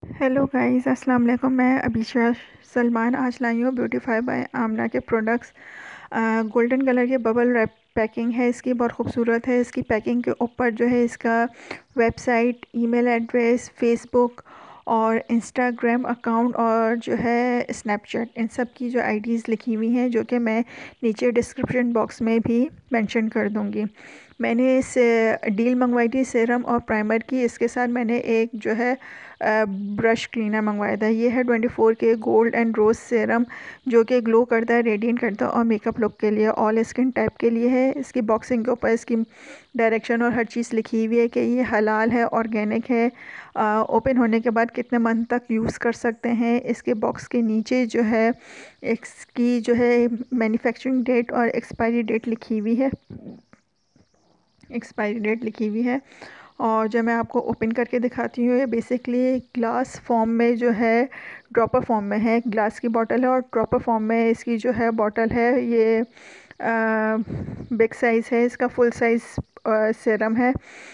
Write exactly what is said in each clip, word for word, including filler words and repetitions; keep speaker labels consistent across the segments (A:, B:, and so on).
A: Hello guys, अस्सलाम वालेकुम। मैं अबीशा सलमान आज लाई हूँ ब्यूटीफाई बाय आमना के प्रोडक्ट्स। गोल्डन कलर के बबल रैप पैकिंग है इसकी, बहुत खूबसूरत है। इसकी पैकिंग के ऊपर जो है इसका वेबसाइट, ईमेल एड्रेस, फेसबुक और इंस्टाग्राम अकाउंट और जो है स्नैपचैट, इन सब की जो आईडीज़ लिखी हुई हैं, जो कि मैं नीचे डिस्क्रिप्शन बॉक्स में भी मेंशन कर दूँगी। मैंने इस डील मंगवाई थी सीरम और प्राइमर की। इसके साथ मैंने एक जो है ब्रश क्लीनर मंगवाया था। ये है ट्वेंटी फोर के गोल्ड एंड रोज़ सीरम, जो कि ग्लो करता है, रेडिएंट करता है और मेकअप लुक के लिए, ऑल स्किन टाइप के लिए है। इसकी बॉक्सिंग के ऊपर इसकी डायरेक्शन और हर चीज़ लिखी हुई है कि ये हलाल है, ऑर्गेनिक है, ओपन होने के बाद कितने मंथ तक यूज़ कर सकते हैं। इसके बॉक्स के नीचे जो है इसकी जो है मैन्युफैक्चरिंग डेट और एक्सपायरी डेट लिखी हुई है एक्सपायरी डेट लिखी हुई है। और जब मैं आपको ओपन करके दिखाती हूँ, ये बेसिकली ग्लास फॉर्म में जो है, ड्रॉपर फॉर्म में है। ग्लास की बॉटल है और ड्रॉपर फॉर्म में इसकी जो है बॉटल है। ये बिग साइज़ है, इसका फुल साइज़ सीरम है।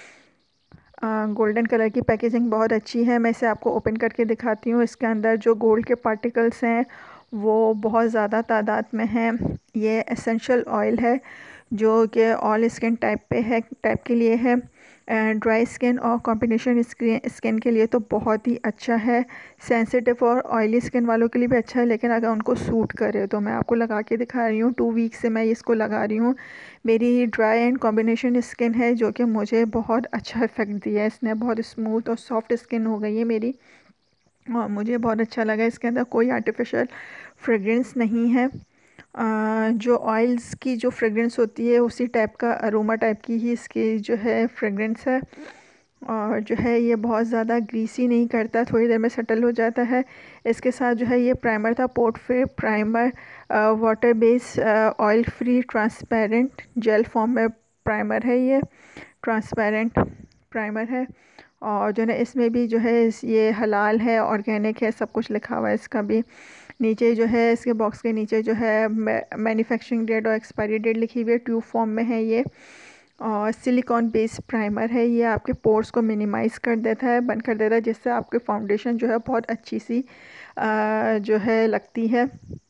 A: गोल्डन कलर की पैकेजिंग बहुत अच्छी है। मैं इसे आपको ओपन करके दिखाती हूँ। इसके अंदर जो गोल्ड के पार्टिकल्स हैं वो बहुत ज़्यादा तादाद में हैं। ये एसेंशियल ऑयल है जो कि ऑल स्किन टाइप पे है टाइप के लिए है। ड्राई स्किन और कॉम्बिनेशन स्किन के लिए तो बहुत ही अच्छा है। सेंसिटिव और ऑयली स्किन वालों के लिए भी अच्छा है, लेकिन अगर उनको सूट करे तो मैं आपको लगा के दिखा रही हूँ। टू वीक से मैं इसको लगा रही हूँ। मेरी ड्राई एंड कॉम्बिनेशन स्किन है, जो कि मुझे बहुत अच्छा इफेक्ट दिया है इसने। बहुत स्मूथ और सॉफ्ट स्किन हो गई है मेरी और मुझे बहुत अच्छा लगा। इसके अंदर कोई आर्टिफिशियल फ्रेगरेंस नहीं है। Uh, जो ऑयल्स की जो फ्रेगरेंस होती है उसी टाइप का, अरोमा टाइप की ही इसकी जो है फ्रेगरेंस है। और जो है ये बहुत ज़्यादा ग्रीसी नहीं करता, थोड़ी देर में सेटल हो जाता है। इसके साथ जो है ये प्राइमर था, पोर्ट्रे primer, water base, oil free transparent gel form में प्राइमर है। ये ट्रांसपेरेंट प्राइमर है और जो है इसमें भी जो है ये हलाल है, ऑर्गेनिक है, सब कुछ लिखा हुआ है। इसका भी नीचे जो है, इसके बॉक्स के नीचे जो है मैन्युफैक्चरिंग डेट और एक्सपायरी डेट लिखी हुई है। ट्यूब फॉर्म में है ये और सिलिकॉन बेस्ड प्राइमर है। ये आपके पोर्स को मिनिमाइज़ कर देता है, बंद कर देता है, जिससे आपके फाउंडेशन जो है बहुत अच्छी सी आ, जो है लगती है।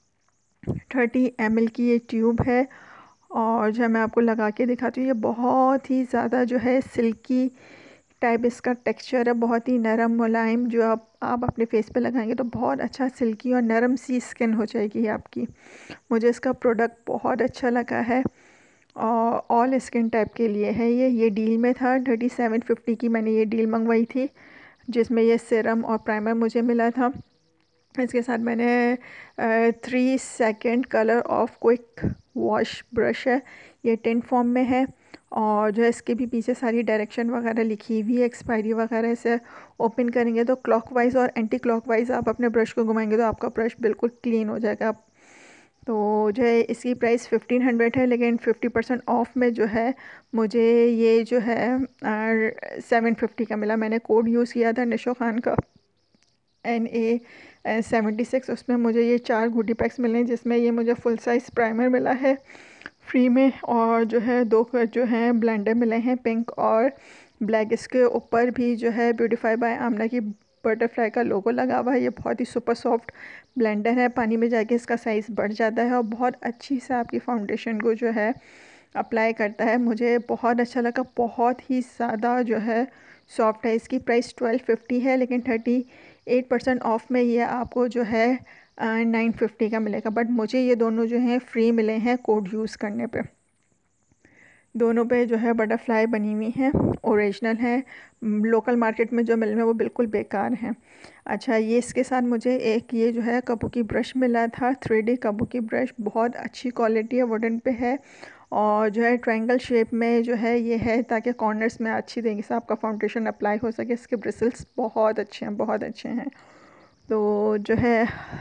A: थर्टी एम एल की ये ट्यूब है और जो मैं आपको लगा के दिखाती हूँ, ये बहुत ही ज़्यादा जो है सिल्की टाइप इसका टेक्सचर है, बहुत ही नरम मुलायम। जो आप आप अपने फेस पे लगाएंगे तो बहुत अच्छा सिल्की और नरम सी स्किन हो जाएगी आपकी। मुझे इसका प्रोडक्ट बहुत अच्छा लगा है और ऑल स्किन टाइप के लिए है। ये ये डील में था, थर्टी सेवन फिफ्टी की मैंने ये डील मंगवाई थी, जिसमें ये सीरम और प्राइमर मुझे मिला था। इसके साथ मैंने three second colour of quick wash brush है, ये टिन फॉर्म में है और जो है इसके भी पीछे सारी डायरेक्शन वगैरह लिखी हुई है, एक्सपायरी वगैरह। इसे ओपन करेंगे तो क्लॉकवाइज और एंटी क्लॉकवाइज आप अपने ब्रश को घुमाएंगे तो आपका ब्रश बिल्कुल क्लीन हो जाएगा। तो जो है इसकी प्राइस फिफ्टीन हंड्रेड है, लेकिन फिफ्टी परसेंट ऑफ में जो है मुझे ये जो है सेवन फिफ्टी का मिला। मैंने कोड यूज़ किया था निशो खान का, एन ए सेवेंटी सिक्स। उसमें मुझे ये चार गुडी पैक्स मिले, जिसमें ये मुझे फुल साइज़ प्राइमर मिला है फ्री में और जो है दो जो हैं ब्लेंडर मिले हैं, पिंक और ब्लैक। इसके ऊपर भी जो है ब्यूटीफाई बाय आमना की बटरफ्लाई का लोगो लगा हुआ है। ये बहुत ही सुपर सॉफ्ट ब्लेंडर है, पानी में जाके इसका साइज़ बढ़ जाता है और बहुत अच्छी से आपकी फाउंडेशन को जो है अप्लाई करता है। मुझे बहुत अच्छा लगा, बहुत ही ज़्यादा जो है सॉफ्ट है। इसकी प्राइस ट्वेल्व फिफ्टी है, लेकिन थर्टी एट परसेंट ऑफ में ये आपको जो है नाइन फिफ्टी का मिलेगा। बट मुझे ये दोनों जो हैं फ्री मिले हैं कोड यूज़ करने पे। दोनों पे जो है बटरफ्लाई बनी हुई हैं, ओरिजिनल हैं। लोकल मार्केट में जो मिल रहे हैं वो बिल्कुल बेकार हैं। अच्छा, ये इसके साथ मुझे एक ये जो है कबूकी ब्रश मिला था, थ्री डी कबूकी ब्रश, बहुत अच्छी क्वालिटी है, वुडन पे है और जो है ट्रायंगल शेप में जो है ये है, ताकि कॉर्नर्स में अच्छी तरीके से आपका फाउंडेशन अप्लाई हो सके। इसके ब्रिसल्स बहुत अच्छे हैं, बहुत अच्छे हैं। तो जो है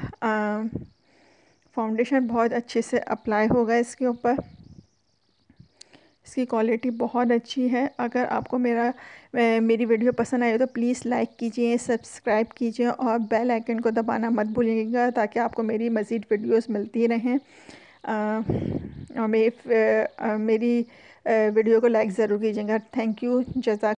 A: फाउंडेशन बहुत अच्छे से अप्लाई होगा इसके ऊपर। इसकी क्वालिटी बहुत अच्छी है। अगर आपको मेरा मेरी वीडियो पसंद आए तो प्लीज़ लाइक कीजिए, सब्सक्राइब कीजिए और बेल आइकन को दबाना मत भूलिएगा, ताकि आपको मेरी मज़ीद वीडियोस मिलती रहें। और मेरी मेरी वीडियो को लाइक ज़रूर कीजिएगा। Thank you, जज़ाक।